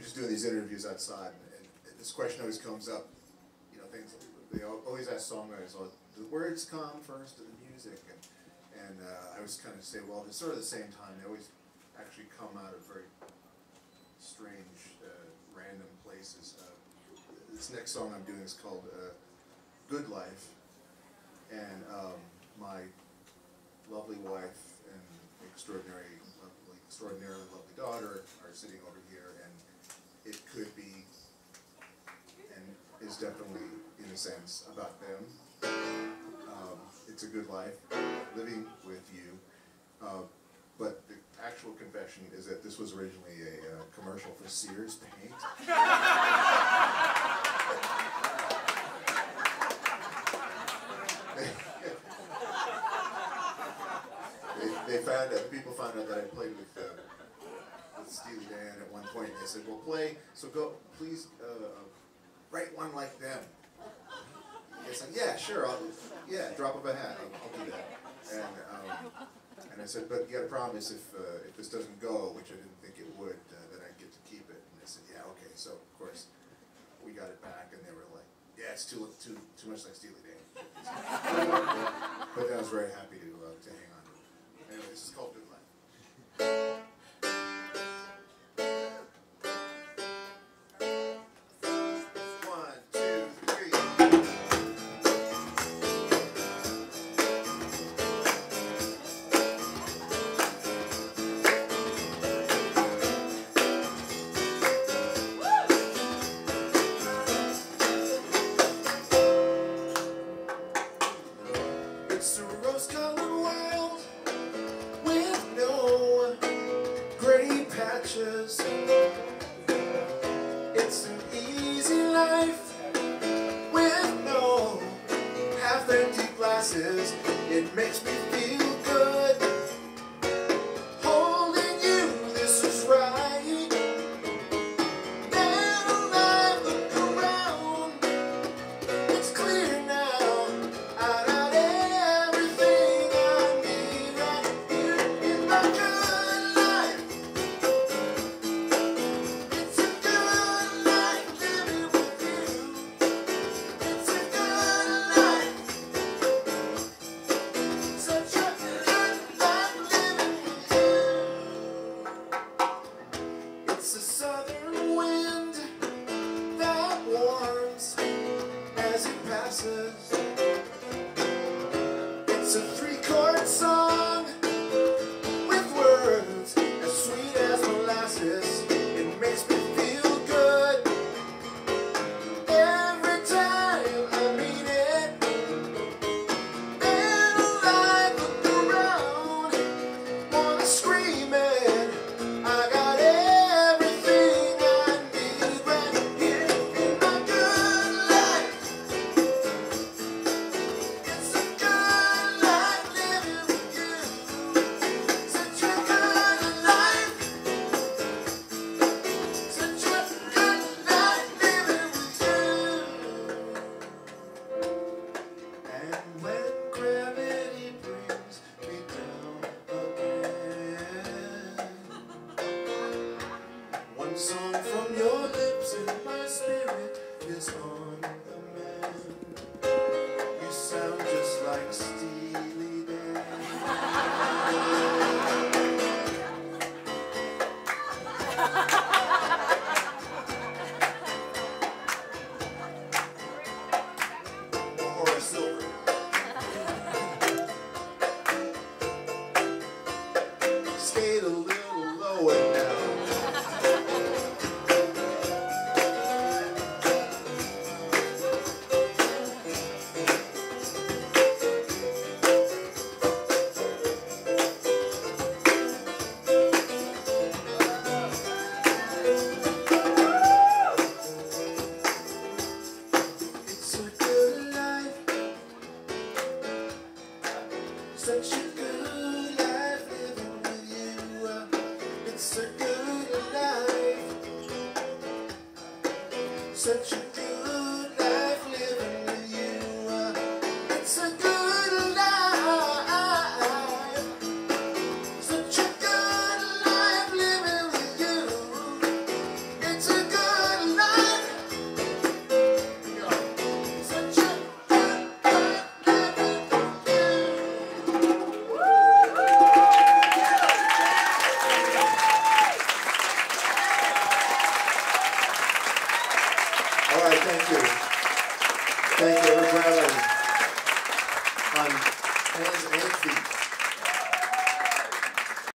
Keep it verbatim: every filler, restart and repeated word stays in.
just doing these interviews outside, and, and this question always comes up. You know, things they always ask songwriters, "Oh, do the words come first, or the music?" And and uh, I always kind of say, well, it's sort of the same time. They always actually come out of very strange, uh, random places. Uh, this next song I'm doing is called uh, "Good Life," and um, my lovely wife and extraordinary, lovely, extraordinarily lovely daughter are sitting over here, and it could be, and is definitely, in a sense, about them. Um, it's a good life, living with you. Uh, but the actual confession is that this was originally a uh, commercial for Sears paint. they, they found out, people found out that I played with, uh, with Steely Dan at one point, and they said, well, play, so go, please uh, write one like them. I said, yeah, sure, I'll, yeah, drop of a hat, I'll, I'll do that. And, um, and I said, but you gotta promise if, uh, if this doesn't go, which I didn't think it would, uh, that I'd get to keep it. And they said, yeah, okay, so of course, we got it back, and they were like, yeah, it's too, too, too much like Steely Dan. But I was very happy to, uh, to hang on to it. Anyway, this is called Good Life. It's a rose-colored world with no gray patches. It's an easy life with no half-empty glasses. It makes me feel good holding you. This is right. Man alive, look around. It's clear now. I It's a southern wind that warms as it passes. It's a three-chord song with words as sweet as molasses. It makes me feel good every time I meet it. Man alive, look around, wanna scream it. I got it. One song from your lips and my spirit is on the mend. You sound just like Steely Dan. Or a silver. Skate a little lower now. Such a good life living with you. It's a good life. Such a good life living with you. It's a good life. Such a good life living with you. It's a Thank you, everybody.